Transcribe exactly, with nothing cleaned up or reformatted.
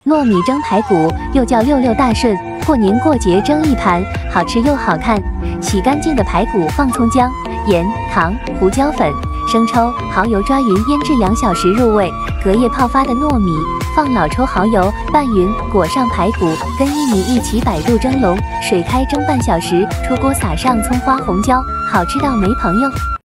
糯米蒸排骨又叫六六大顺，过年过节蒸一盘，好吃又好看。洗干净的排骨放葱姜、盐、糖、胡椒粉、生抽、蚝油抓匀腌制两小时入味。隔夜泡发的糯米放老抽、蚝油拌匀，裹上排骨，跟薏米一起百度蒸笼，水开蒸半小时，出锅撒上葱花、红椒，好吃到没朋友。